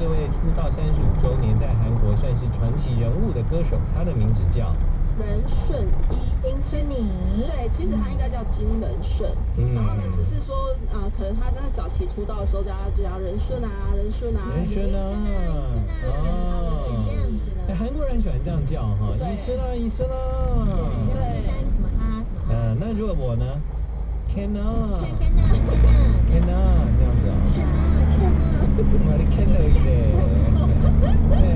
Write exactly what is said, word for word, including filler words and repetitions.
位出道三十五周年，在韩国算是传奇人物的歌手，他的名字叫任顺一， 丁诗妮。 对，其实他应该叫金仁顺，嗯、然后呢，只是说啊、呃，可能他在早期出道的时候叫他就叫任顺啊，任顺啊， 任顺啊， 哦，这样子了。 哎，韩国人喜欢这样叫哈，医生啊，医生啊。 对，什么啊什么。 嗯，那如果我呢 ？Kenna，Kenna，Kenna， Kenna，Kenna， 这样子啊。Kenna，Kenna，我的 Kenna 一嘞。